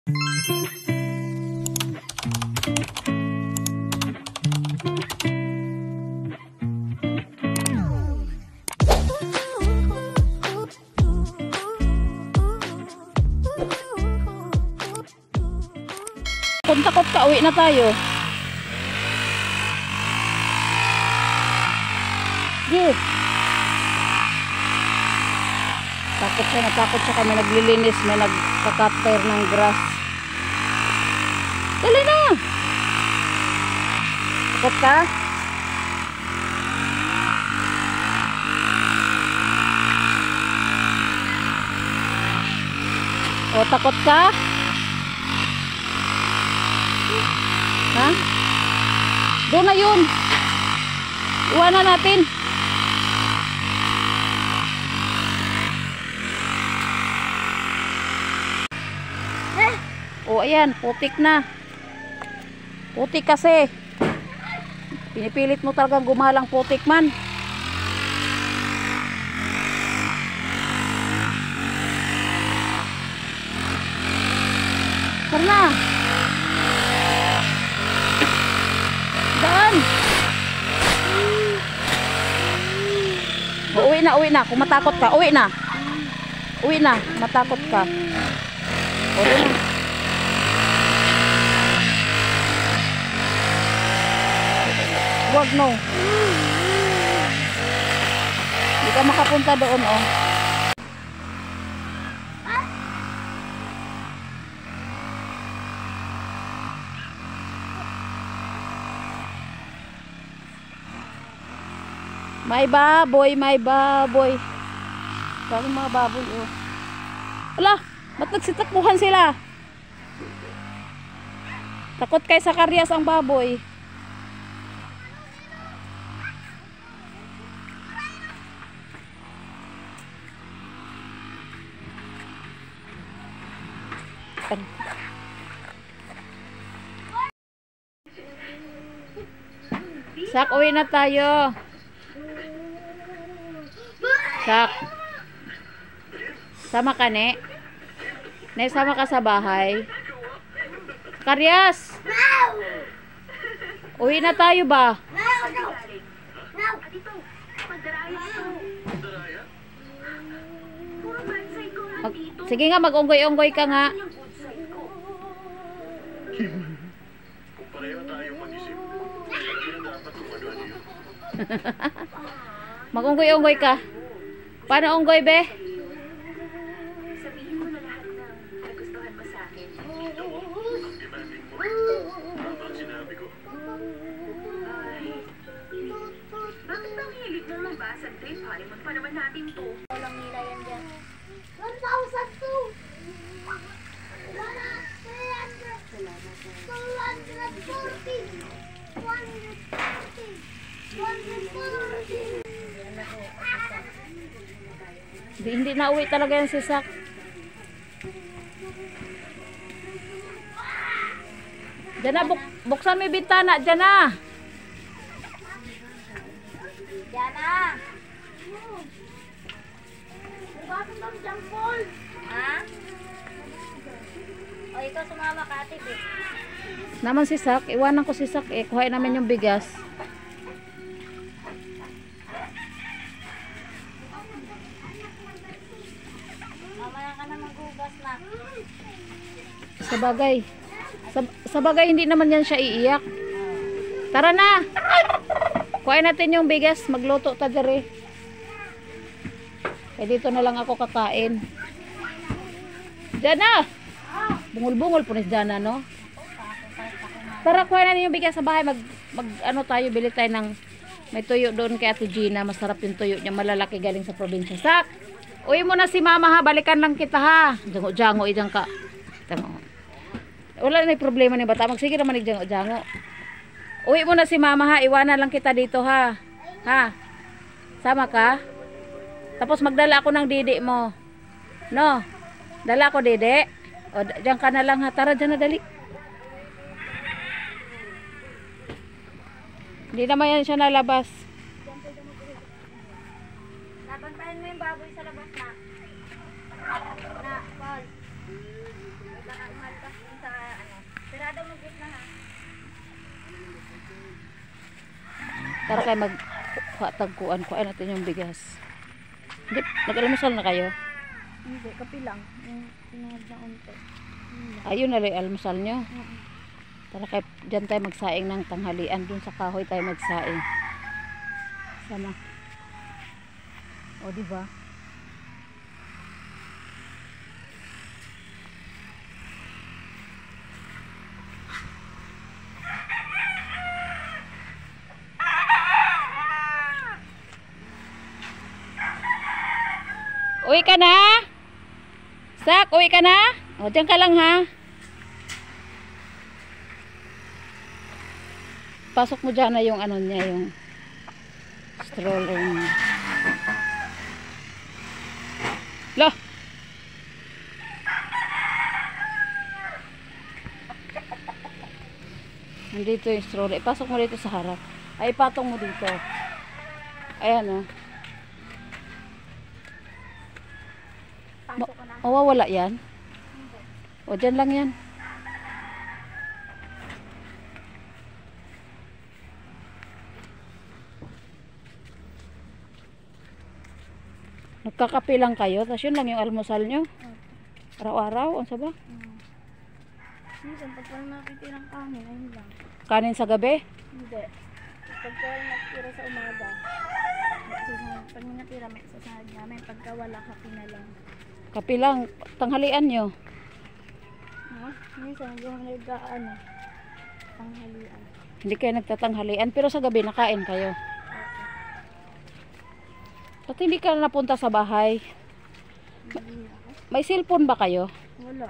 Takot ka, uwi na tayo. Yes. Natakot siya kami naglilinis, may nagka-cutter ng grass. Dali na. Takot ka? O, takot ka? Ha? Doon na yun. Iwanan natin. O ayan, putik na. Putik kasi. Pinipilit mo talagang gumalang putik man. Karna. Daan. O, uwi na. Kung matakot ka, uwi na. Uwi na, matakot ka. O, uwi na. Wag no. Hindi ka makapunta doon, oh. May baboy. Parang mga baboy, oh. Wala, ba't nagsitakbuhan sila? Takot kay sa karyas ang baboy. Sak, uwi na tayo. Sak. Sama ka, ne? Ne, sama ka sa bahay. Karyas. Uwi na tayo ba? Sige nga, mag-unggoy-unggoy ka nga. Mag-unggoy-unggoy ka. Paano unggoy, be? Sabihin mo na lahat ng nagustuhan mo sa akin. Sinabi ko. Ay, bakit bang hilig mo mabasa trip? Honeymoon pa naman natin to. Walang nila yan dyan. 1,002! Wala, 300! 240! 140! 140! Hindi na uwi talaga yan si Sak. Diyan na, buksan mo yung bintana. Diyan na. Diyan na! Bakit ang jampol? Ha? O, ikaw sumama ka, ate, eh. Naman si Sak. Iwanan ko si Sak, eh. Kuhain namin yung bigas. Sa bagay hindi naman yan siya iiyak. Tara na. Kuhain natin yung bigas, magluto ta dire. Eh dito na lang ako kakain. Diyan na. Bungol-bungol po ni Diyan na, no? Tara, kuhain natin yung bigas sa bahay. Ano tayo, bili tayo ng may tuyo doon kay Ate Gina. Masarap yung tuyo niya, malalaki galing sa probinsya. Sak, uwi mo na si mama ha, balikan lang kita ha. Jango-jango, idang ka. Tama. Wala na yung problema ni bata. Magsige naman nagjango-jango. Uwi mo na si mama ha. Iwanan lang kita dito ha. Ha? Sama ka? Tapos magdala ako ng didi mo. No? Dala ko didi. O, dyan ka na lang ha. Tara dyan na dali. Hindi naman yan siya nalabas. Nabantayan mo yung baboy sa labas na. Na, Paul. Ito na umalabas. Para kayo magtagkuan. Kuhain natin yung bigas. Hindi, nag-almusal na kayo? Hindi, kape lang. Yung sinunod na unti. Ayun na lang almusal nyo. Para kayo dyan tayo magsaing ng tanghalian. Dun sa kahoy tayo magsaing. Sana. O, diba? Uwi ka na? Sak, uwi ka na? O, dyan ka lang ha. Pasok mo dyan na yung ano niya, yung stroller niya. Lah! Nandito yung stroller. Ipasok mo dito sa harap. Ay, ipatong mo dito. Ayan o. Pasok ko na. Mawawala yan? O, dyan lang yan. Nagkakape lang kayo, tapos yun lang yung almusal nyo. Araw-araw, ang saba? Minsan, pag parang nakitirang kanin, ayun lang. Kanin sa gabi? Hindi. Pag parang natira sa umaga, pag may natira, may sasahag namin. Pagka wala, kape na lang. Kape lang, tanghalian nyo. Ha? Minsan, hindi naman nag-ano, tanghalian. Hindi kayo nagtatanghalian, pero sa gabi nakain kayo. Ba't hindi ka napunta sa bahay? Hindi ako. May cellphone ba kayo? Wala.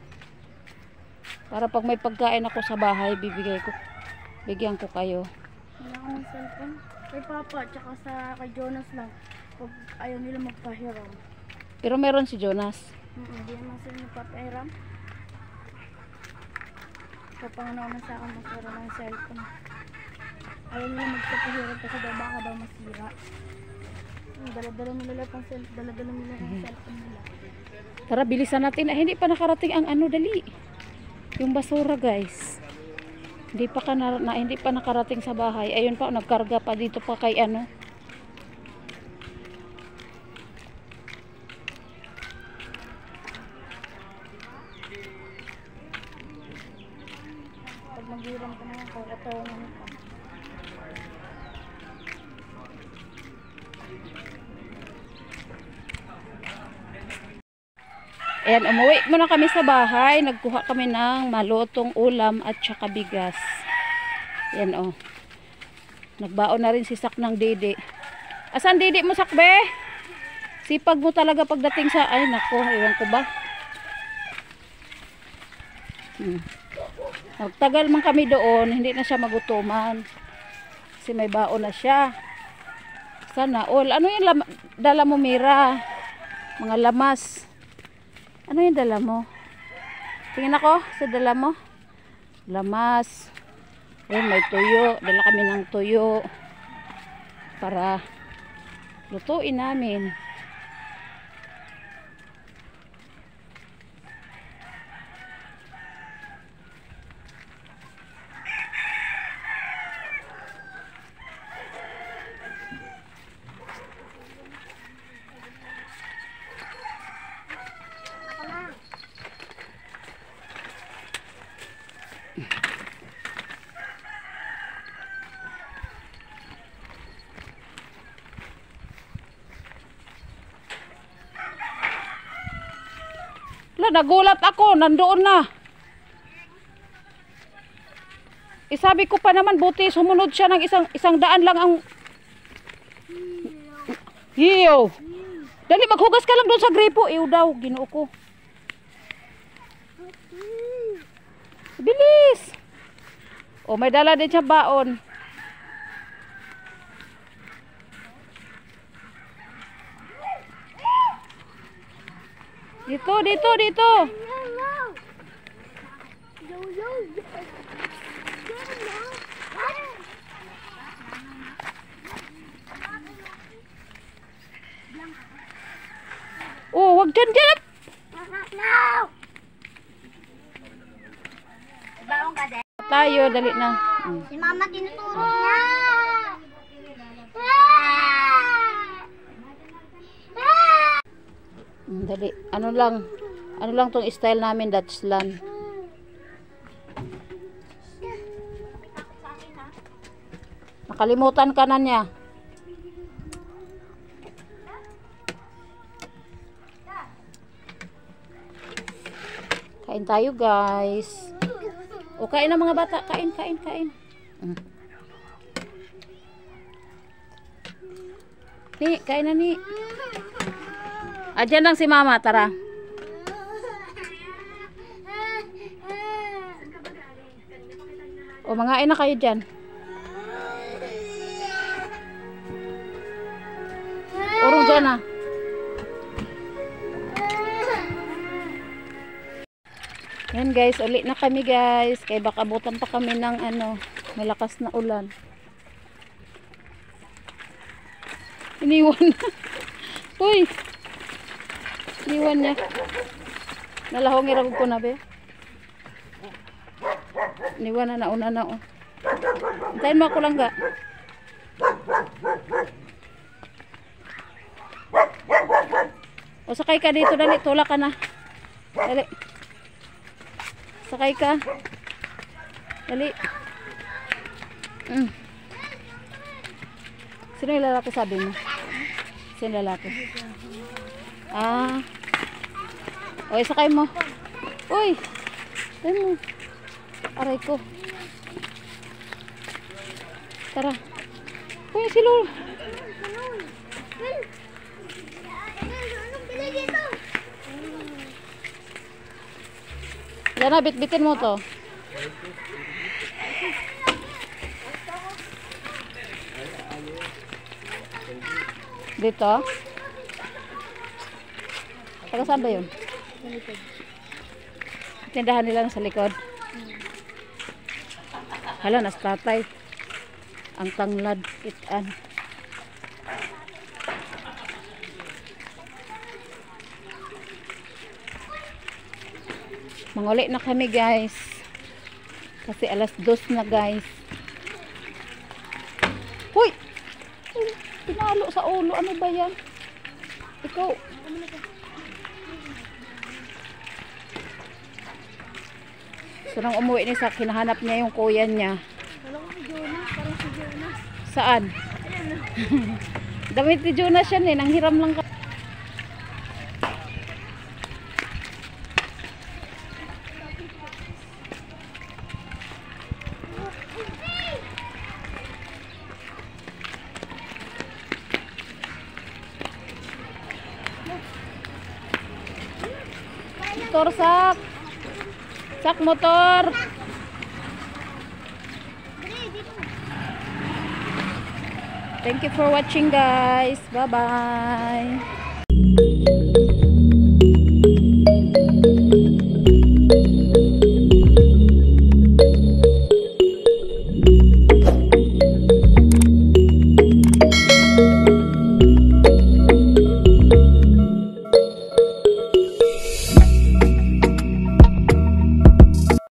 Para pag may pagkain ako sa bahay, bigyan ko kayo. Wala akong cellphone. Kay Papa, tsaka kay Jonas lang. Pag ayaw nila magpahiram. Pero meron si Jonas. Hindi naman sila magpapahiram. Kapanganaw na sa akin magkaroon ng cellphone. Ayaw nila magpapahiram kasi daw baka daw masira. Dala-dala nila lang ang cellphone nila. Tara, bilisan natin. Hindi pa nakarating ang ano, dali. Yung basura, guys. Hindi pa nakarating sa bahay. Ayun pa, nagkarga pa dito pa kay ano. Pag maghiram ka naman, kakatawanan ka. Ayan, umuwi muna kami sa bahay. Nagkuha kami ng malutong ulam at saka bigas. Ayan, oh. Nagbaon na rin si Sak ng Didi. Asan Didi mo, Sakbe? Sipag mo talaga pagdating sa... Ay, nako, iwan ko ba? Nagtagal man kami doon. Hindi na siya magutuman. Kasi may baon na siya. Sana all. Ano yung dala mo, Mira? Mga lamas. Ano yung dala mo? Tingin ako sa dala mo. Lamas. Ayun, may tuyo. Dala kami ng tuyo. Para lutuin namin. Nagulat ako, nandoon na. Isabi ko pa naman, buti sumunod siya ng isang daan lang ang... Hiyo. Dali, maghugas ka lang doon sa gripo. Ew daw, ginoo ko. Bilis. O, may dala din siya baon. Dito, dito, dito. Oh, wag dyan, dyan. Baong ka din. Tayo, dali na. Si Mama tinuturo niya. Dali. Ano lang tong style namin, Dutchland. Nakalimutan ka na niya. Kain tayo, guys. O, kain na mga bata. Kain. Ni, kain na ni. Diyan lang si mama, tara. O, mangain na kayo dyan. Urong dyan na. Yan guys, ulit na kami guys. Kaya baka abutan pa kami ng malakas na ulan. Iniwan na. Uy! Iniwan niya. Nalahong iragog ko na be. Iniwan na nauna na oh. Hintayin mo ako lang ga. O sakay ka dito, dali. Tula ka na. Dali. Sakay ka. Dali. Sino yung lalaki sabi mo? Sino yung lalaki? O, sakay mo. Uy! Ayan mo. Aray ko. Tara. Uy, si Lolo. Yan na, bitbitin mo to. Dito? Taga saan ba yun? Tindahan nila sa likod. Hala, nas tatay. Ang tanglad, itan. Manguli na kami guys. Kasi alas 2 na guys. Huy! Pinalo sa ulo. Ano ba yan? Ikaw. So nang umuwi niya sa kinahanap niya yung kuya niya. Wala ko si Jonas. Parang si Jonas. Saan? Damit ni Jonas yan eh. Nanghiram lang ka. Motor sak. Sak motor. Thank you for watching guys. Bye bye.